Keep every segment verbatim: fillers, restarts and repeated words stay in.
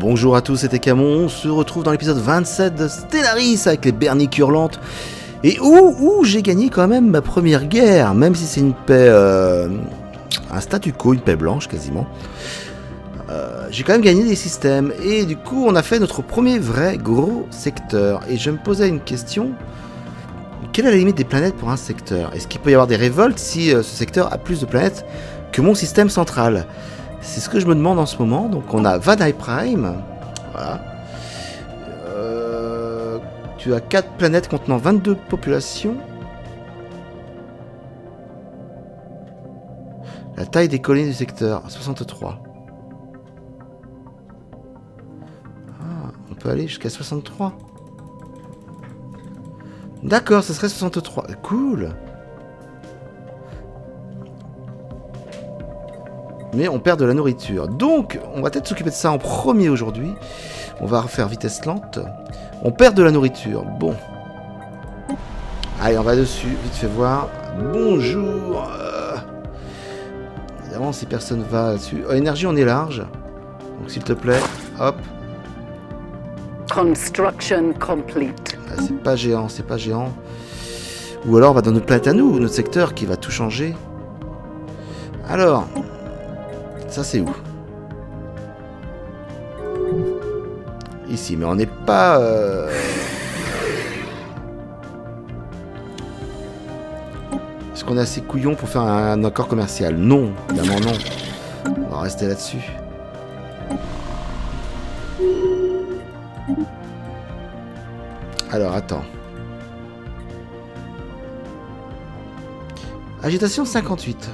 Bonjour à tous, c'était Camon, on se retrouve dans l'épisode vingt-sept de Stellaris avec les Berniques Hurlantes. Et où, où j'ai gagné quand même ma première guerre, même si c'est une paix, euh, un statu quo, une paix blanche quasiment. Euh, j'ai quand même gagné des systèmes, et du coup on a fait notre premier vrai gros secteur. Et je me posais une question, quelle est la limite des planètes pour un secteur? Est-ce qu'il peut y avoir des révoltes si euh, ce secteur a plus de planètes que mon système central? C'est ce que je me demande en ce moment. Donc on a Vanai Prime, voilà. Euh, tu as quatre planètes contenant vingt-deux populations. La taille des colonies du secteur, soixante-trois. Ah, on peut aller jusqu'à soixante-trois. D'accord, ce serait soixante-trois. Cool. Mais on perd de la nourriture. Donc, on va peut-être s'occuper de ça en premier aujourd'hui. On va refaire vitesse lente. On perd de la nourriture. Bon. Allez, on va dessus. Vite fait voir. Bonjour. Euh... Évidemment, si personne va dessus. Oh, énergie, on est large. Donc, s'il te plaît, hop. Construction complete. Ah, c'est pas géant, c'est pas géant. Ou alors, on va dans notre planète à nous, notre secteur qui va tout changer. Alors... Ça c'est où? Ici, mais on n'est pas... Euh... Est-ce qu'on est assez couillon pour faire un, un accord commercial? Non, évidemment non. On va rester là-dessus. Alors, attends. Agitation cinquante-huit.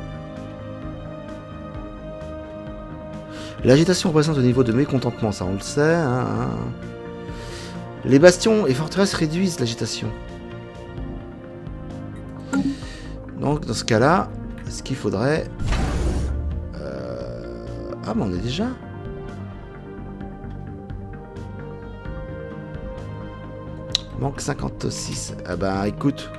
L'agitation représente le niveau de mécontentement, ça on le sait. Hein, hein. Les bastions et forteresses réduisent l'agitation. Donc dans ce cas-là, ce qu'il faudrait... Euh... Ah mais on est déjà... Manque cinquante-six. Ah bah écoute...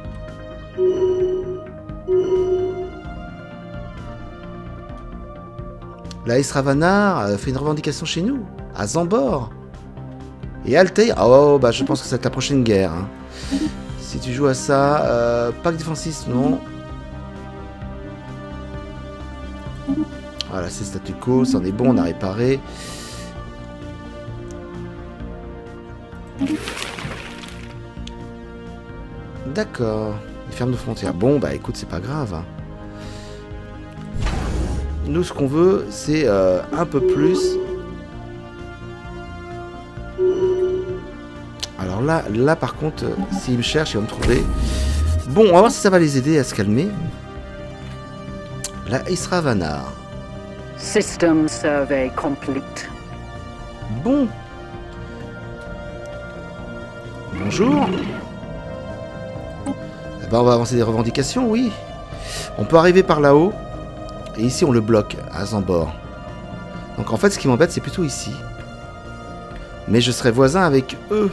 La Esravanar fait une revendication chez nous, à Zambor. Et Altair, oh bah je pense que c'est la prochaine guerre. Hein. Si tu joues à ça, euh, pack défensif, non. Voilà, c'est statu quo, ça en est bon, on a réparé. D'accord, les fermes de frontières. Bon bah écoute, c'est pas grave. Hein. Nous, ce qu'on veut, c'est euh, un peu plus. Alors là, là par contre, euh, s'ils me cherchent, ils vont me trouver. Bon, on va voir si ça va les aider à se calmer. La Esravanar. System survey complete. Bon. Bonjour. Eh ben, on va avancer des revendications, oui. On peut arriver par là-haut. Et ici, on le bloque, à Zambor. Donc en fait, ce qui m'embête, c'est plutôt ici. Mais je serai voisin avec eux.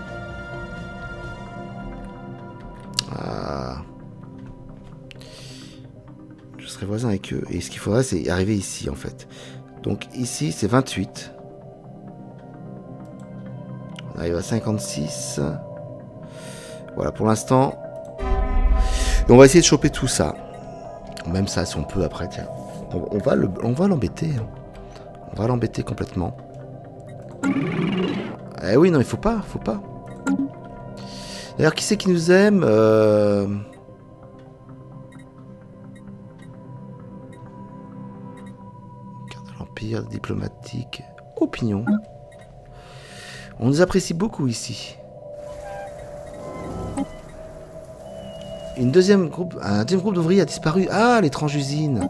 Ah. Je serai voisin avec eux. Et ce qu'il faudrait, c'est arriver ici, en fait. Donc ici, c'est vingt-huit. On arrive à cinquante-six. Voilà, pour l'instant. Et on va essayer de choper tout ça. Même ça, si on peut, après, tiens. On, on va le, on va l'embêter. Hein. On va l'embêter complètement. Eh oui, non, il faut pas, faut pas. D'ailleurs, qui c'est qui nous aime euh... Carte de l'Empire, diplomatique, opinion. On nous apprécie beaucoup ici. Une deuxième groupe, un deuxième groupe d'ouvriers a disparu. Ah, l'étrange usine.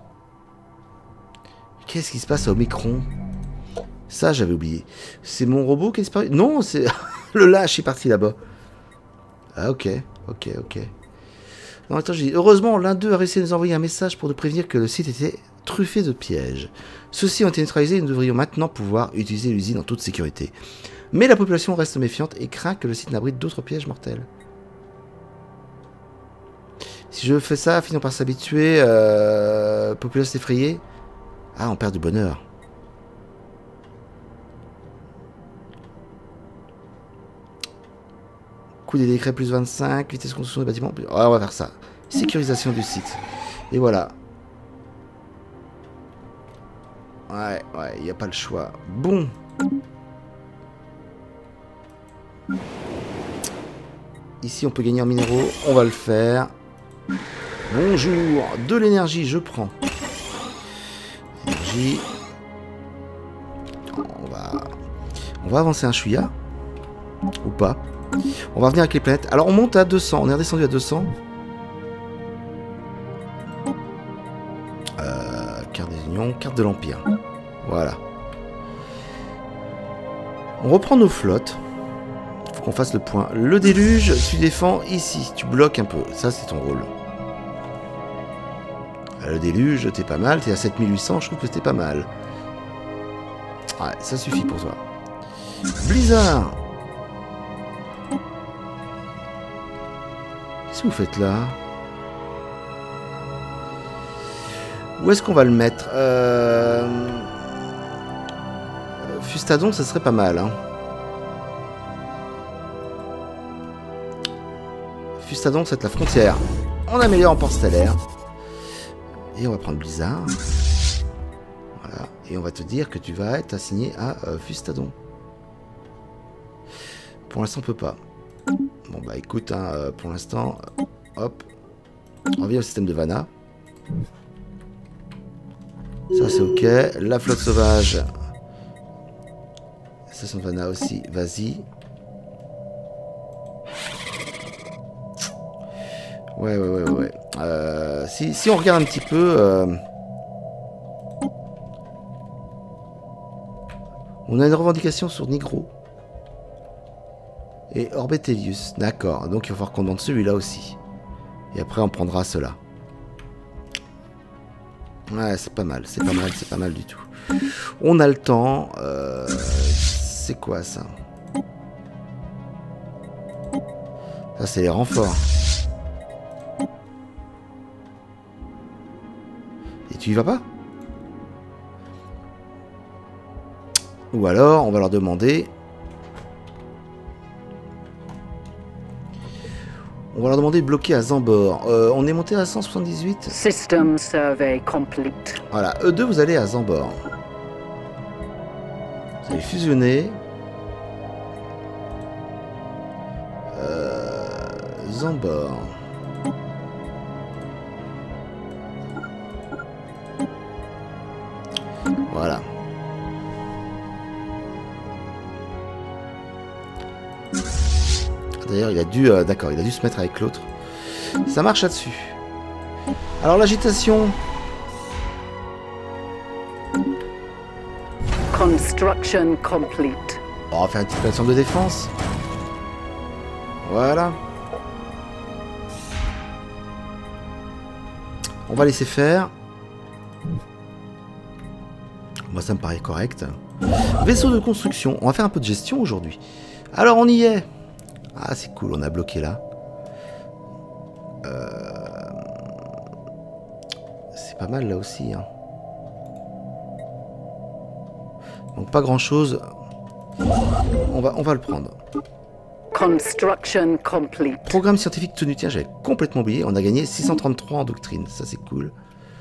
Qu'est-ce qui se passe à Omicron? Ça, j'avais oublié. C'est mon robot qui a disparu? Non, c'est le lâche est parti là-bas. Ah, ok, ok, ok. Non, attends, j'ai dit, heureusement, l'un d'eux a réussi à nous envoyer un message pour nous prévenir que le site était truffé de pièges. Ceux-ci ont été neutralisés et nous devrions maintenant pouvoir utiliser l'usine en toute sécurité. Mais la population reste méfiante et craint que le site n'abrite d'autres pièges mortels. Si je fais ça, finissons par s'habituer. Euh, population effrayée. Ah, on perd du bonheur. Coût des décrets plus vingt-cinq. Vitesse de construction des bâtiments. Plus... Ouais, on va faire ça. Sécurisation du site. Et voilà. Ouais, ouais, il n'y a pas le choix. Bon. Ici, on peut gagner en minéraux. On va le faire. Bonjour. De l'énergie, je prends. Énergie. On va... On va avancer un chouïa. Ou pas. On va revenir avec les planètes. Alors, on monte à deux cents. On est redescendu à deux cents. Euh, carte des unions. Carte de l'Empire. Voilà. On reprend nos flottes. Faut qu'on fasse le point. Le déluge, tu défends ici. Tu bloques un peu. Ça, c'est ton rôle. Le déluge, t'es pas mal. T'es à sept mille huit cents. Je trouve que t'es pas mal. Ouais, ça suffit pour toi. Blizzard. Qu'est-ce que vous faites là? Où est-ce qu'on va le mettre? euh... Fustadon, ça serait pas mal. Hein. Fustadon, c'est la frontière. On améliore en port stellaire. Et on va prendre Blizzard. Voilà. Et on va te dire que tu vas être assigné à euh, Fustadon. Pour l'instant, on peut pas. Bon, bah écoute, hein, euh, pour l'instant, euh, hop. On revient au système de Vanna. Ça, c'est ok. La flotte sauvage. Station de Vanna aussi. Vas-y. Ouais, ouais, ouais, ouais. Euh, si, si on regarde un petit peu... Euh, on a une revendication sur Nigro. Et Orbetelius. D'accord. Donc il va falloir qu'on demande celui-là aussi. Et après on prendra cela. Ouais, c'est pas mal. C'est pas mal. C'est pas mal du tout. On a le temps. Euh, c'est quoi ça? Ça, c'est les renforts. Et tu y vas pas? Ou alors, on va leur demander... On va leur demander de bloquer à Zambor. Euh, on est monté à cent soixante-dix-huit. System survey complete. Voilà, E deux, vous allez à Zambor. Vous allez fusionner. Euh, Zambor. Voilà. D'ailleurs, il a dû, euh, d'accord, il a dû se mettre avec l'autre. Ça marche là-dessus. Alors l'agitation. Construction complete. On va faire une petite plateforme de défense. Voilà. On va laisser faire. Moi, ça me paraît correct. Vaisseau de construction. On va faire un peu de gestion aujourd'hui. Alors, on y est. Ah, c'est cool, on a bloqué là. Euh... C'est pas mal là aussi. Hein. Donc pas grand chose. On va, on va le prendre. Construction complete. Programme scientifique tenu. Tiens, j'avais complètement oublié. On a gagné six cent trente-trois en doctrine. Ça, c'est cool.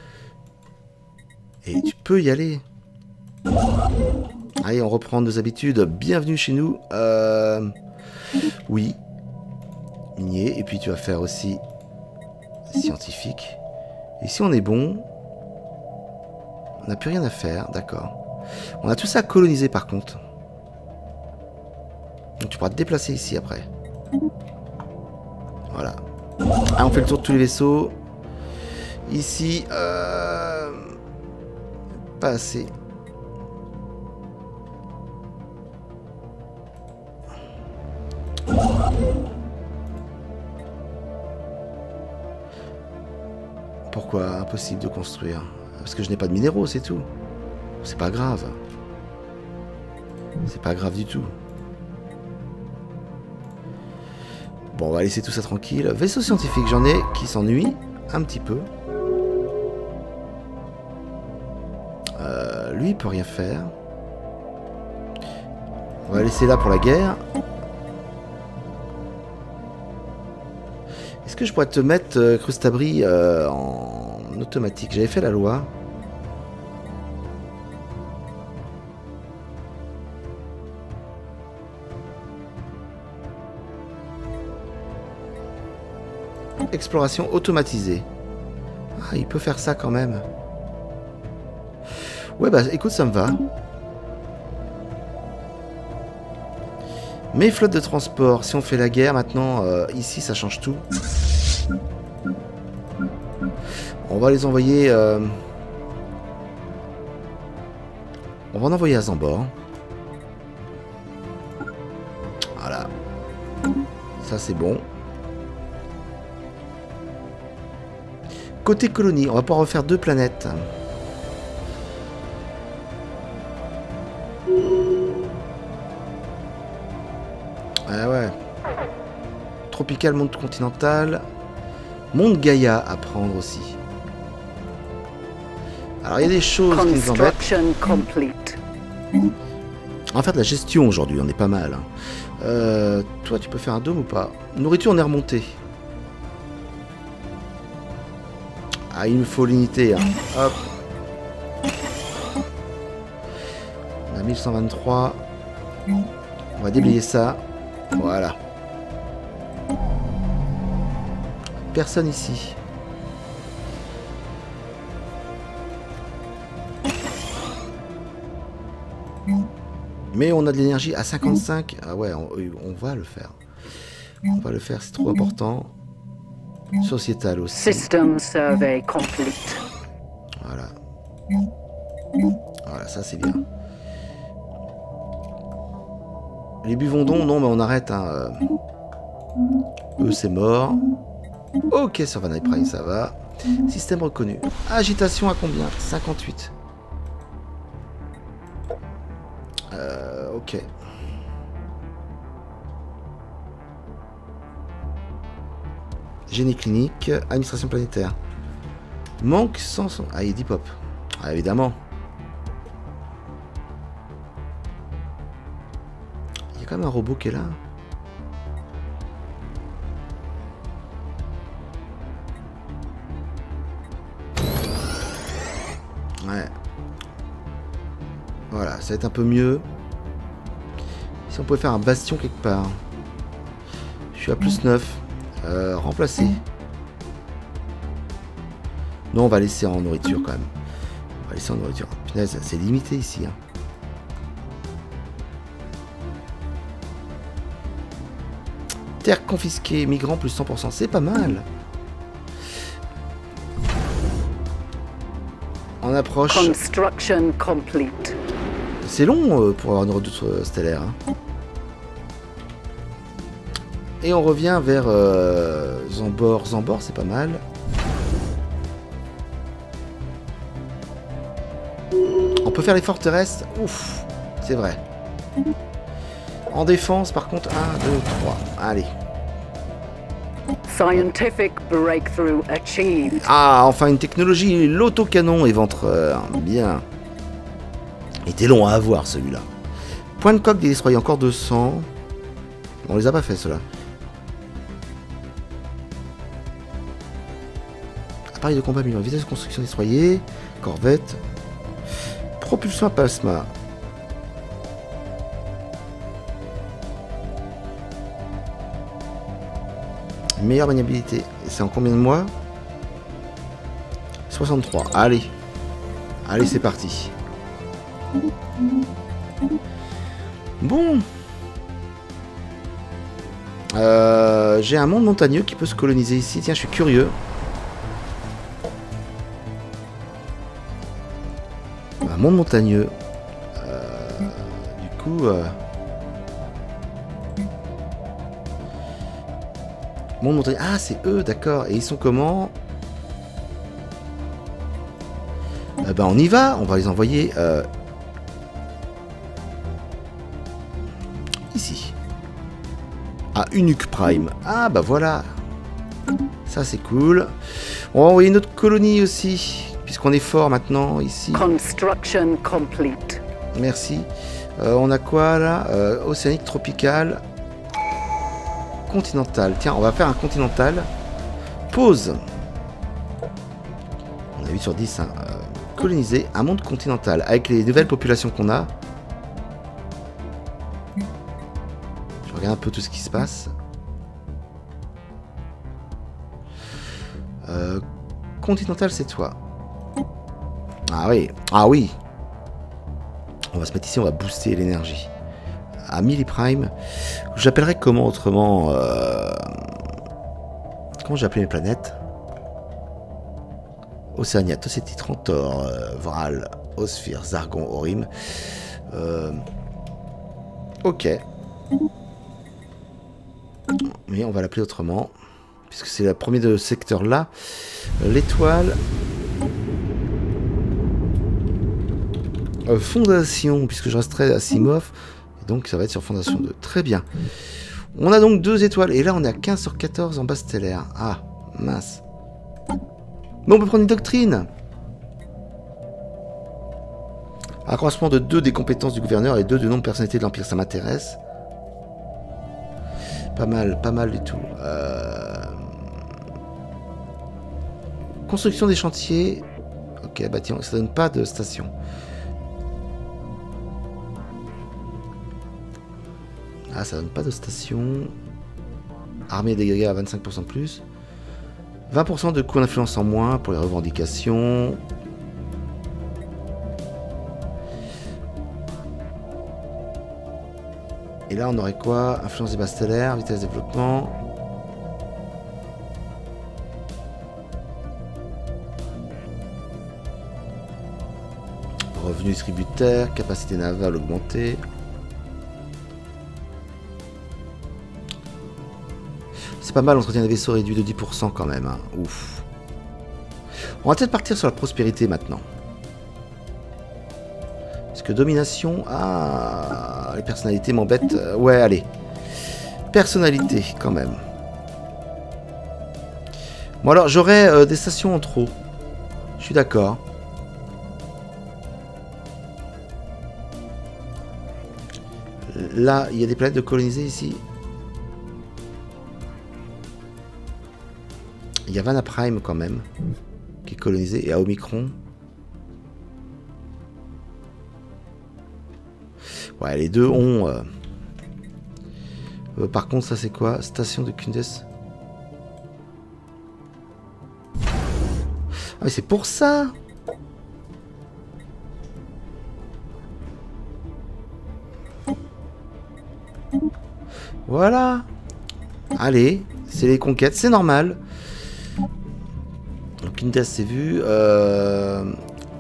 Et tu peux y aller. Allez, on reprend nos habitudes. Bienvenue chez nous. Euh... Oui. Minier. Et puis tu vas faire aussi scientifique. Et si on est bon, on n'a plus rien à faire. D'accord. On a tout ça à coloniser par contre. Donc tu pourras te déplacer ici après. Voilà. Ah, on fait le tour de tous les vaisseaux. Ici, euh... pas assez. Pourquoi impossible de construire? Parce que je n'ai pas de minéraux, c'est tout. C'est pas grave. C'est pas grave du tout. Bon, on va laisser tout ça tranquille. Vaisseau scientifique, j'en ai qui s'ennuient un petit peu. Euh, lui, il peut rien faire. On va laisser là pour la guerre. Est-ce que je pourrais te mettre euh, Crustabri euh, en automatique? J'avais fait la loi. Exploration automatisée. Ah, il peut faire ça quand même. Ouais, bah écoute, ça me va. Mais flotte de transport, si on fait la guerre maintenant, euh, ici ça change tout. On va les envoyer... Euh... On va en envoyer à Zambor. Voilà. Ça c'est bon. Côté colonie, on va pouvoir refaire deux planètes. Ah ouais. Tropical, monde continental. Monde Gaïa à prendre aussi. Alors il y a des choses qui nous embêtent. On va faire de la gestion aujourd'hui, on est pas mal. Euh, toi tu peux faire un dôme ou pas? Nourriture, on est remonté. Ah, il me faut l'unité. Hein. Hop. On a mille cent vingt-trois. On va déblayer ça. Voilà. Personne ici. Mais on a de l'énergie à cinquante-cinq. Ah ouais, on, on va le faire. On va le faire, c'est trop important. Sociétal aussi. System survey complete. Voilà. Voilà, ça c'est bien. Les Buvondons, non, mais on arrête. Hein. Eux, c'est mort. Ok, sur Van Prime, ça va. Système reconnu. Agitation à combien? cinquante-huit. Euh, ok. Génie clinique, administration planétaire. Manque sans... Ah, il dit pop. Ah, évidemment. Il y a quand même un robot qui est là. Ouais. Voilà, ça va être un peu mieux. Si on pouvait faire un bastion quelque part. Je suis à plus neuf. Euh, remplacer. Non, on va laisser en nourriture quand même. On va laisser en nourriture. Punaise, c'est limité ici. Hein. Terre confisquée, migrants plus cent pour cent. C'est pas mal. On approche. Construction complete. C'est long euh, pour avoir une redoute euh, stellaire. Hein. Et on revient vers euh, Zambor. Zambor, c'est pas mal. On peut faire les forteresses. Ouf, c'est vrai. En défense, par contre, un, deux, trois. Allez. Scientific breakthrough achieved. Ah, enfin une technologie. L'autocanon éventreur. Bien. Il était long à avoir, celui-là. Point de coque des destroyers, encore deux cents. On les a pas fait, ceux-là. Appareil de combat amélioré, vitesse de construction destroyer, corvette, propulsion à plasma. Meilleure maniabilité. Et c'est en combien de mois? soixante-trois. Allez. Allez, c'est parti. Bon. Euh, J'ai un monde montagneux qui peut se coloniser ici. Tiens, je suis curieux. Un monde montagneux. Euh, du coup... Euh... Monde montagneux. Ah, c'est eux, d'accord. Et ils sont comment? euh, Ben, on y va. On va les envoyer... Euh... Ici. À Unuk Prime. Ah, bah voilà. Ça, c'est cool. On va envoyer notre colonie aussi. Puisqu'on est fort maintenant, ici. Construction complete. Merci. Euh, on a quoi, là? euh, Océanique, tropical. Continental. Tiens, on va faire un continental. Pause. On a huit sur dix. Hein. Euh, coloniser un monde continental. Avec les nouvelles populations qu'on a. Je regarde un peu tout ce qui se passe. Euh, continental, c'est toi. Ah oui. Ah oui. On va se mettre ici, on va booster l'énergie. À Milliprime. J'appellerais comment autrement euh... Comment j'ai appelé mes planètes? Océania, Tossétie, Trantor, euh, Vral, Osphir, Zargon, Orim. Euh... Ok. Mais on va l'appeler autrement. Puisque c'est le premier de ce secteur-là. L'étoile... Euh, fondation, puisque je resterai à Simov. Et donc ça va être sur Fondation deux. Très bien. On a donc deux étoiles. Et là on est à quinze sur quatorze en base stellaire. Ah, mince. Mais on peut prendre une doctrine. Accroissement de deux des compétences du gouverneur et deux du nombre de personnalités de l'Empire. Ça m'intéresse. Pas mal, pas mal du tout. Euh... Construction des chantiers. Ok, bah tiens, ça donne pas de station. Ah, ça donne pas de station. Armée dégagée à vingt-cinq pour cent de plus. vingt pour cent de coût d'influence en moins pour les revendications. Et là, on aurait quoi? Influence des bases stellaires, vitesse de développement. Revenu tributaire, capacité navale augmentée. C'est pas mal, entretien des vaisseaux réduit de dix pour cent quand même. Hein. Ouf. On va peut-être partir sur la prospérité maintenant. Parce que domination... Ah, les personnalités m'embêtent. Euh, ouais, allez. Personnalité, quand même. Bon alors, j'aurais euh, des stations en trop. Je suis d'accord. Là, il y a des planètes de coloniser ici. Il y a Vanna Prime quand même, qui est colonisé, et à Omicron. Ouais, les deux ont... Euh... Euh, par contre, ça c'est quoi? Station de Kundes. Ah mais c'est pour ça. Voilà. Allez, c'est les conquêtes, c'est normal. Donc Indes c'est vu. Euh...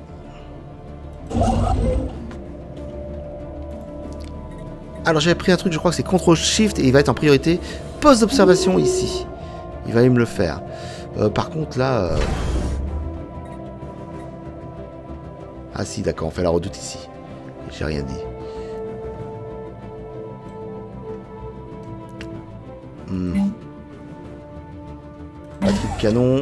Alors j'avais pris un truc, je crois que c'est contrôle shift et il va être en priorité poste d'observation ici. Il va aller me le faire. Euh, par contre là... Euh... Ah si d'accord, on fait la redoute ici. J'ai rien dit. Hmm. Batterie de canon.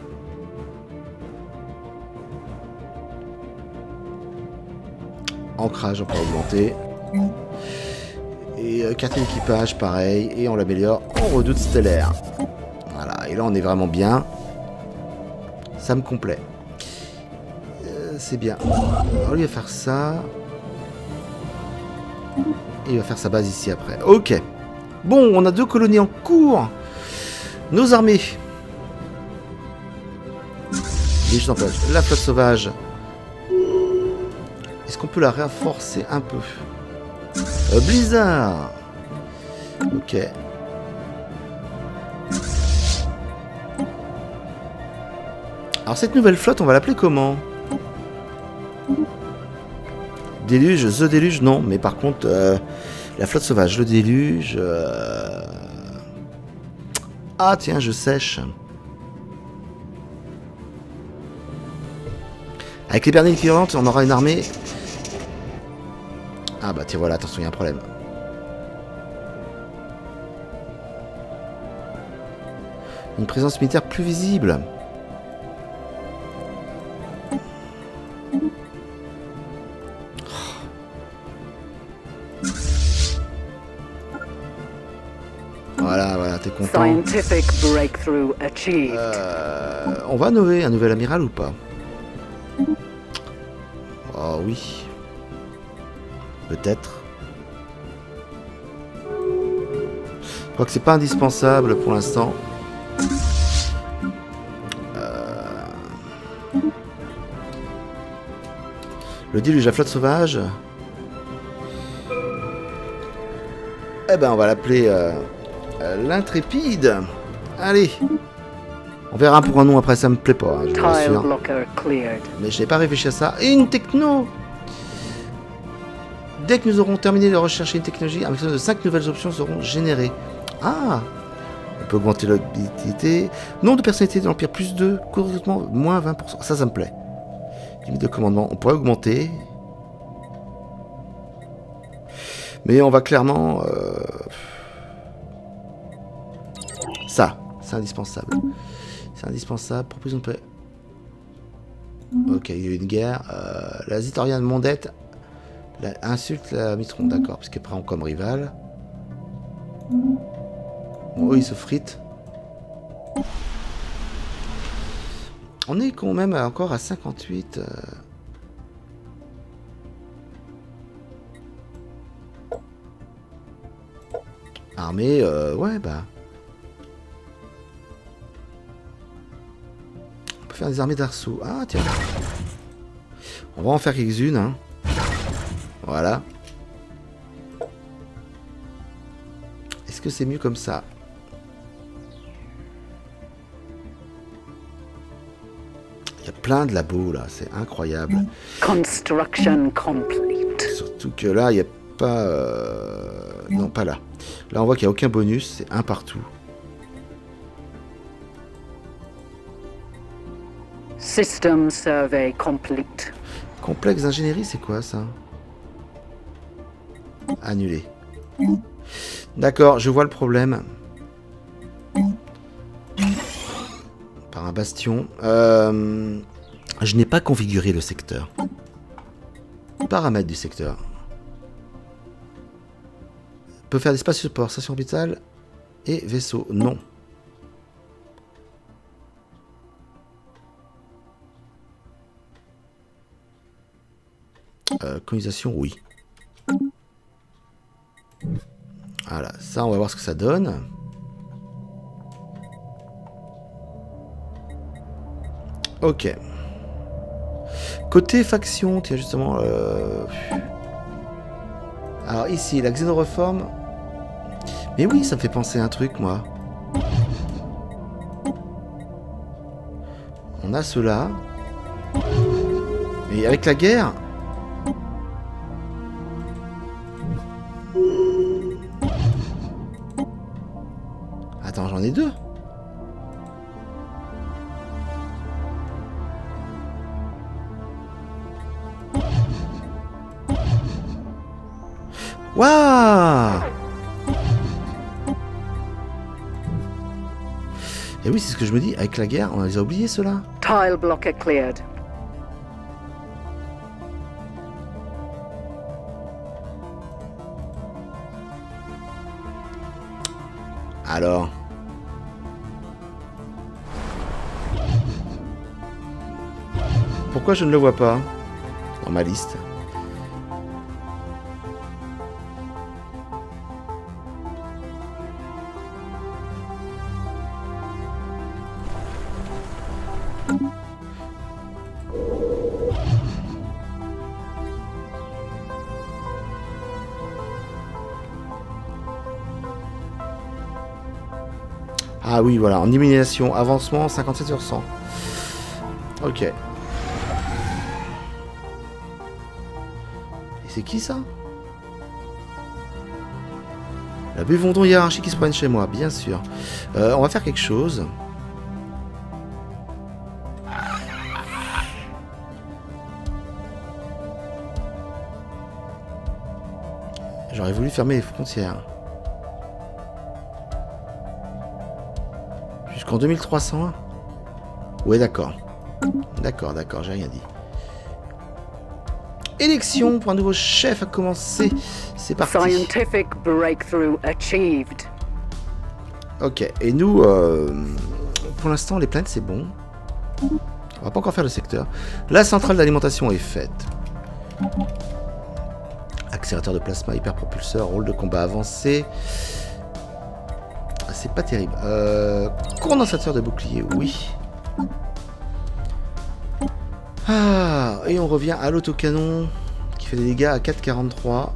Ancrage, on peut augmenter. Et euh, carte d'équipage, pareil. Et on l'améliore en redoute stellaire. Voilà, et là on est vraiment bien. Ça me complaît. Euh, C'est bien. On lui va faire ça. Et il va faire sa base ici après. Ok. Bon, on a deux colonies en cours. Nos armées. Les en place. La flotte sauvage. Est-ce qu'on peut la renforcer un peu? euh, Blizzard. Ok. Alors cette nouvelle flotte, on va l'appeler comment? Déluge, The Déluge, non. Mais par contre, euh, la flotte sauvage, le déluge... Euh... Ah tiens, je sèche. Avec les berniers équivalentes, on aura une armée... Ah bah tiens, voilà, attention, il y a un problème. Une présence militaire plus visible. Voilà, voilà, t'es content. Scientific breakthrough achieved. Euh, on va nommer un nouvel amiral ou pas? Oh oui. Peut-être. Je crois que c'est pas indispensable pour l'instant. Euh... Le déluge de la flotte sauvage. Eh ben on va l'appeler euh, euh, l'intrépide. Allez. On verra pour un nom après, ça me plaît pas, hein, je vous rassure. Mais je n'ai pas réfléchi à ça. Et une techno. Dès que nous aurons terminé de rechercher une technologie, un maximum de cinq nouvelles options seront générées. Ah. On peut augmenter l'habilité. Nombre de personnalités de l'Empire, plus deux. Coût de recrutement, moins vingt pour cent. Ça, ça me plaît. Limite de commandement, on pourrait augmenter. Mais on va clairement... Euh... Ça, c'est indispensable. C'est indispensable. Proposition de paix. Ok, il y a eu une guerre. Euh, la Zitoriane Mondette la, insulte la Mitron, d'accord, parce qu'elle prend comme rival. Bon, eux, ils se fritent. On est quand même encore à cinquante-huit. Euh... Armée, euh, ouais, bah... On peut faire des armées d'arceaux. Ah, tiens. On va en faire quelques-unes, hein. Voilà. Est-ce que c'est mieux comme ça? Il y a plein de labos, là. C'est incroyable. Construction complete. Surtout que là, il n'y a pas... Euh... Non, pas là. Là, on voit qu'il n'y a aucun bonus. C'est un partout. System survey complete. Complexe d'ingénierie, c'est quoi ça? Annulé. D'accord, je vois le problème. Par un bastion. Euh, je n'ai pas configuré le secteur. Paramètres du secteur. Peut faire des espaces support, station orbitale et vaisseau. Non. Euh, colonisation, oui. Voilà, ça on va voir ce que ça donne. Ok. Côté faction, tiens justement... Euh... Alors ici, la xénoreforme. Mais oui, ça me fait penser à un truc, moi. On a cela. Et avec la guerre... Attends, j'en ai deux. Waouh! Et oui, c'est ce que je me dis, avec la guerre, on les a oubliés ceux-là. Tile blocker cleared. Alors. Pourquoi je ne le vois pas dans ma liste? Ah oui, voilà, en élimination, avancement, cinquante-sept sur cent. Ok. Et c'est qui ça? La Bévondon hiérarchie qui se promène chez moi, bien sûr. Euh, on va faire quelque chose. J'aurais voulu fermer les frontières. Jusqu'en deux mille trois cent un. Ouais, d'accord. D'accord, d'accord, j'ai rien dit. Élection pour un nouveau chef à commencer. C'est parti. Scientific breakthrough achieved. Ok, et nous, euh, pour l'instant, les planètes, c'est bon. On va pas encore faire le secteur. La centrale d'alimentation est faite. Accélérateur de plasma, hyperpropulseur, rôle de combat avancé. C'est pas terrible. Euh, condensateur de bouclier, oui. Ah, et on revient à l'autocanon qui fait des dégâts à quatre virgule quarante-trois.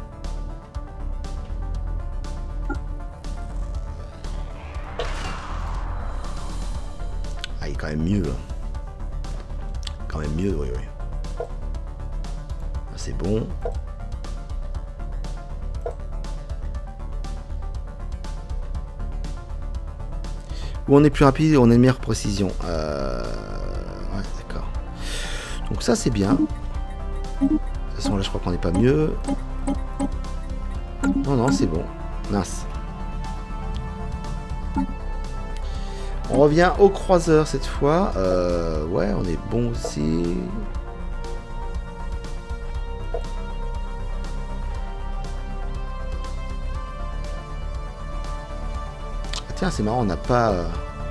Ah, il est quand même mieux. Quand même mieux, oui, oui. C'est bon. Où on est plus rapide, on a une meilleure précision. Euh... Ouais, d'accord. Donc ça, c'est bien. De toute façon, là, je crois qu'on n'est pas mieux. Non, non, c'est bon. Mince. On revient au croiseur cette fois. Euh... Ouais, on est bon aussi. Tiens, c'est marrant, on n'a pas... Euh...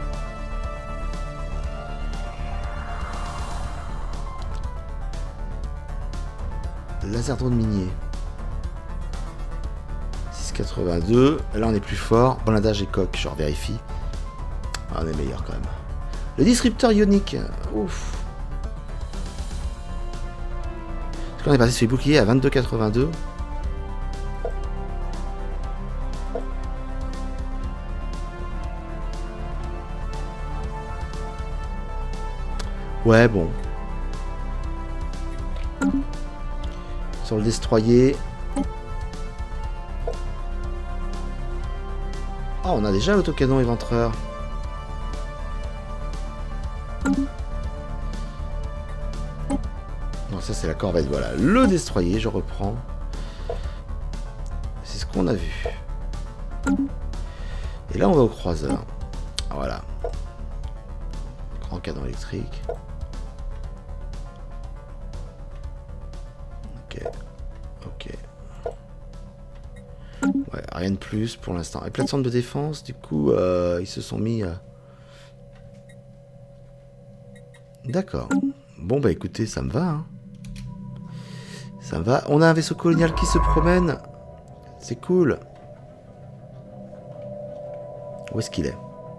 laser drone minier. six quatre-vingt-deux. Là, on est plus fort. Blindage et coque, je vérifie. Ah, on est meilleur quand même. Le disrupteur ionique. Ouf. Est-ce qu'on est passé sur les boucliers à vingt-deux quatre-vingt-deux? Ouais, bon. Sur le destroyer. Ah, oh, on a déjà l'autocanon éventreur. Non, ça c'est la corvette, voilà. Le destroyer, je reprends. C'est ce qu'on a vu. Et là, on va au croiseur. Voilà. Grand canon électrique. Ok. Ok. Ouais, rien de plus pour l'instant. Et plateforme de défense, du coup, euh, ils se sont mis... Euh... D'accord. Bon, bah écoutez, ça me va. Hein. Ça me va. On a un vaisseau colonial qui se promène. C'est cool. Où est-ce qu'il est,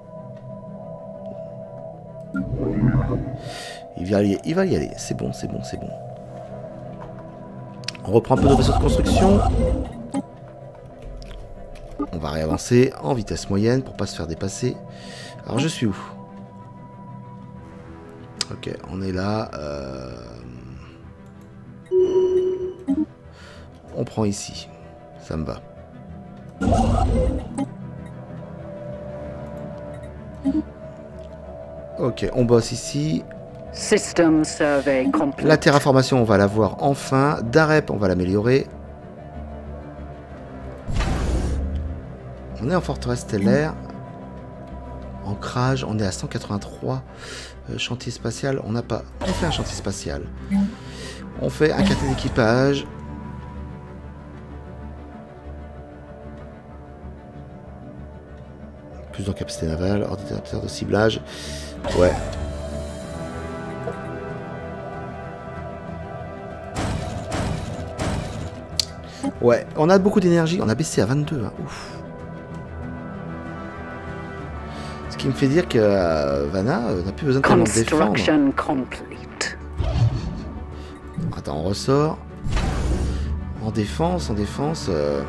Il va y aller. Il va y aller. C'est bon, c'est bon, c'est bon. On reprend un peu nos vaisseaux de construction. On va réavancer en vitesse moyenne pour pas se faire dépasser. Alors je suis où? Ok, on est là. Euh... On prend ici. Ça me va. Ok, on bosse ici. System survey complete. La terraformation, on va la voir enfin. D'Arep, on va l'améliorer. On est en forteresse stellaire. Ancrage, on est à cent quatre-vingt-trois. Euh, chantier spatial, on n'a pas... On fait un chantier spatial. On fait un quartier d'équipage. Plus de capacité navale, ordinateur de ciblage. Ouais. Ouais, on a beaucoup d'énergie. On a baissé à vingt-deux. Hein. Ouf. Ce qui me fait dire que euh, Vanna euh, n'a plus besoin de tellement de défendre. Complete. Attends, on ressort. En défense, en défense... Euh...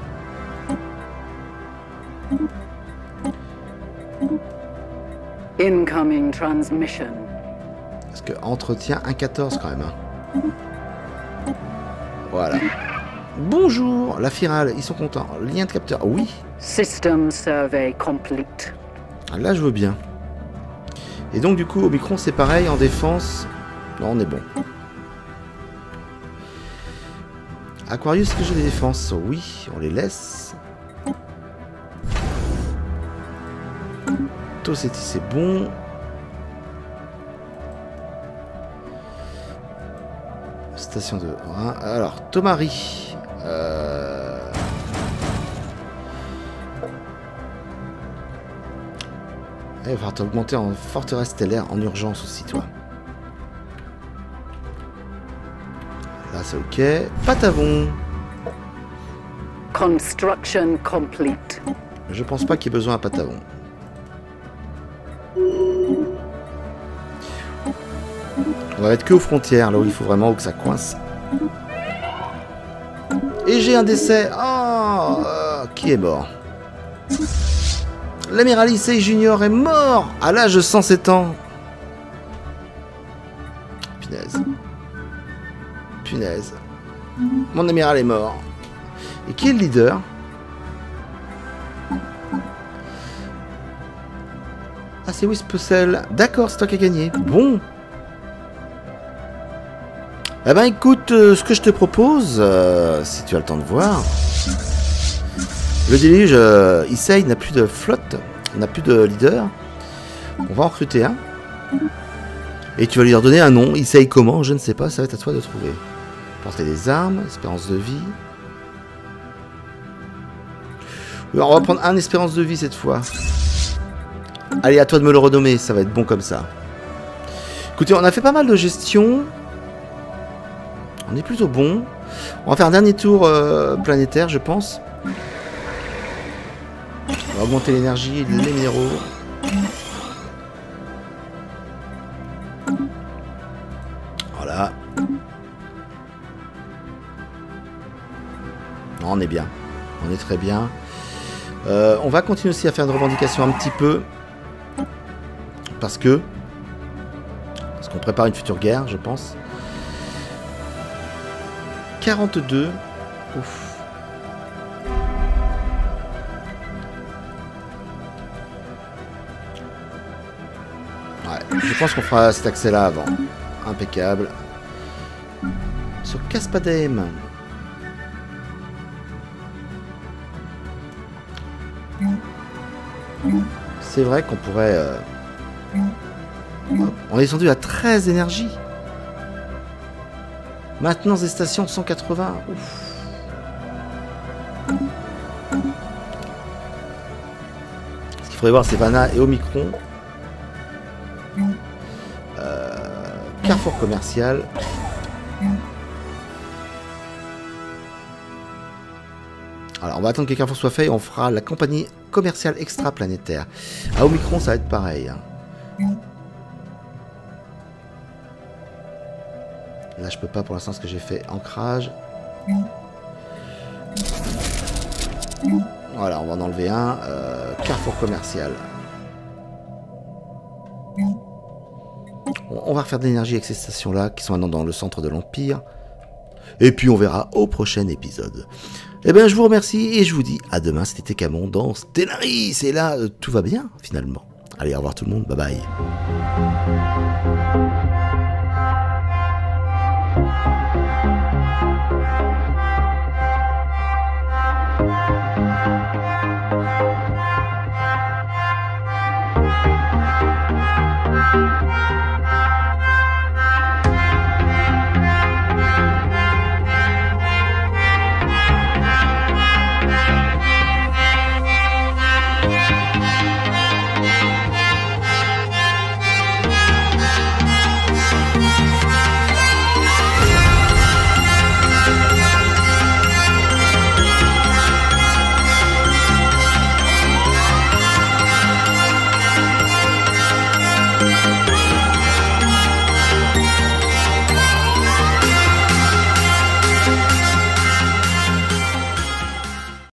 Incoming transmission. Parce que entretien un quatorze quand même. Hein. Voilà. Bonjour, la Firale, ils sont contents. Lien de capteur, oui. System survey complete. Là, je veux bien. Et donc, du coup, Omicron, c'est pareil, en défense. Non, on est bon. Aquarius, est-ce que j'ai des défenses? Oui, on les laisse. Tossetti, c'est bon. Station de Rhin. Alors, Tomari. Euh... Il va falloir t'augmenter en forteresse stellaire en urgence aussi, toi. Là, c'est ok. Patavon. Construction complete. Je pense pas qu'il y ait besoin à Patavon. On va être que aux frontières, là où il faut vraiment que ça coince. Et j'ai un décès. Oh, euh, qui est mort? L'amiral Issei Junior est mort à l'âge de cent sept ans. Punaise. Punaise. Mon amiral est mort. Et qui est le leader? Ah, c'est Wispecel. D'accord, c'est toi qui as gagné. Bon. Eh ben, écoute, euh, ce que je te propose, euh, si tu as le temps de voir... Le déluge, euh, Issei n'a plus de flotte, n'a plus de leader. On va en recruter un. Et tu vas lui redonner un nom. Issei comment? Je ne sais pas, ça va être à toi de trouver. Porter des armes, espérance de vie. Alors, on va prendre un espérance de vie cette fois. Allez, à toi de me le renommer, ça va être bon comme ça. Écoutez, on a fait pas mal de gestion. On est plutôt bon. On va faire un dernier tour euh, planétaire, je pense. On va augmenter l'énergie, les minéraux. Voilà. Non, on est bien. On est très bien. Euh, on va continuer aussi à faire une revendication un petit peu. Parce que... Parce qu'on prépare une future guerre, je pense. quarante-deux. Ouf. Ouais, je pense qu'on fera cet accès-là avant. Impeccable. Sur Caspadem. C'est vrai qu'on pourrait... Euh... On est descendu à treize énergies. Maintenance des stations cent quatre-vingts. Ouf. Ce qu'il faudrait voir, c'est Vanna et Omicron. Euh, Carrefour commercial. Alors, on va attendre que Carrefour soit fait et on fera la compagnie commerciale extraplanétaire. À Omicron, ça va être pareil. Hein. Là, je peux pas pour l'instant ce que j'ai fait. Ancrage. Voilà, on va en enlever un. Euh, Carrefour commercial. On, on va refaire de l'énergie avec ces stations-là, qui sont maintenant dans le centre de l'Empire. Et puis, on verra au prochain épisode. Eh bien, je vous remercie et je vous dis à demain. C'était Camon dans Stellaris. Et là, euh, tout va bien, finalement. Allez, au revoir tout le monde. Bye bye.